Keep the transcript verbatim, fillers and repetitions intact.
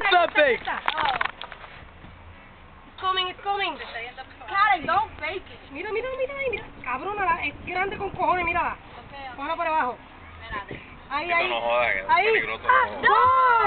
something. It's coming, it's coming. Karen, don't fake it. Mira, mira, mira, mira. Cabrona, la- es grande con cojones, mírala. Póngala por abajo. Ahí, ahí. No jodas, que es Ahí. peligroso. ¡Ah, no!